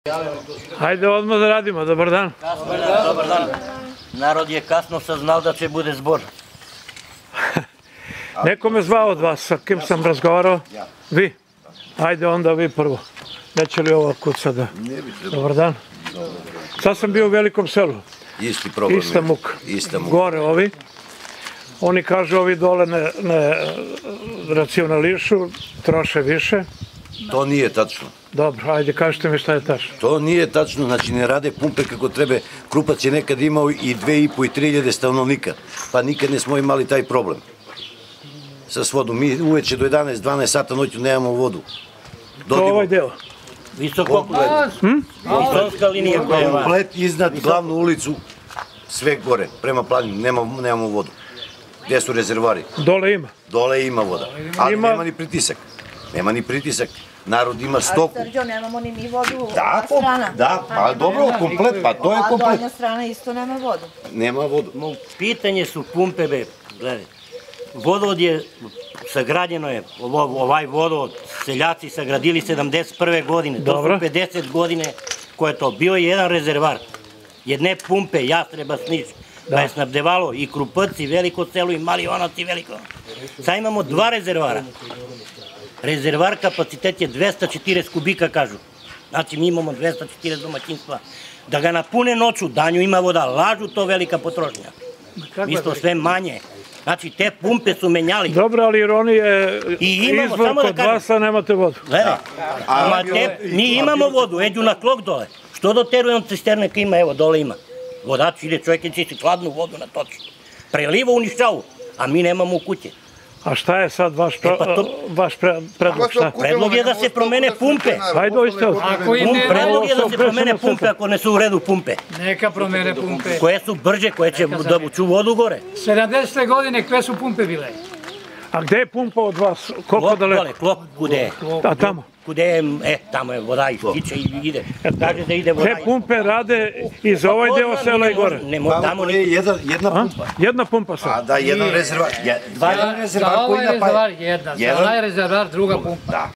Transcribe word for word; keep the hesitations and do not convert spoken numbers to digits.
Hajde odmah da radimo, dobar dan. Dobar dan. Narod je kasno saznal da će bude zbor. Neko me zvao od vas, sa kim sam razgovarao? Vi? Hajde onda vi prvo. Neće li ovo kuca da... Dobar dan. Sad sam bio u Velikom selu. Isti problem. Ista muka. Ista muka. Gore ovi. Oni kažu ovi dole ne, ne racionališu, troše više. To nije tačno. Dobro, ajde, kažete mi šta je tačno. To nije tačno, znači ne rade pumpe kako treba. Krupac je nekad imao i dve i po i tri hiljade stanovnika, pa nikad ne smo imali taj problem sa vodom. Mi uveče do jedanaest dvanaest sata noću nemamo vodu. To ovaj deo. Visoko, visonska linija koja je vas. Komplet iznad glavnu ulicu, sve gore, prema planinu, nemamo vodu. Gde su rezervari? Dole ima. Dole ima voda, ali nema ni pritisak. Nema ni pritisak. Narod ima stoku. A Srđo, nemamo ni mi vodu, Da, strana. da, pa dobro, komplet, pa to je A komplet. donja strana isto nema vodu. Nema vodu. Pitanje su pumpe, be, gledaj. Vodovod je, sagrađeno je, ovaj vodovod, seljaci sagradili sedamdeset prve godine, to su pedeset godine koje je to. Bio je jedan rezervar, jedne pumpe, Jastreba, Sniš, da je snabdevalo i Krupac, i Veliko selo, i Mali Onac, i Veliko. Sad imamo dva rezervara. Rezervar kapacitet je dvesta četrdeset kubika, kažu. Znači, mi imamo dvesta četrdeset domaćinstva. Da ga napune noću, danju ima voda, lažu, to velika potrošnja. Mi smo sve manje. Znači, te pumpe su menjali. Dobro, ali ironija je izvor kod vas, a nemate vodu. Gledaj, mi imamo vodu, eđu na klok dole. Što doterujemo cisterne kad ima, evo, dole ima. Vodač ide, čovjek je čisti hladnu vodu na toču. Preliva uništava, a mi nemamo u kuće. A šta je sad vaš predlog? Predlog je da se promene pumpe. Hajde, dojste ovdje. Predlog je da se promene pumpe ako ne su u redu pumpe. Neka promene pumpe. Koje su brže, koje će da vuču vodu gore. sedamdesete godine koje su pumpe bile? A gde je pumpa od vas? Koliko daleko? Klop, kude je? A tamo? Kude je, e, tamo je voda ističe i ide. Kaže da ide voda. Te pumpe rade i za ovaj deo sela i gore? Tamo je jedna pumpa. Jedna pumpa sad? A da, jedan rezervar. Jedan rezervar koji Za ovaj rezervar jedna, za ovaj rezervar druga pumpa.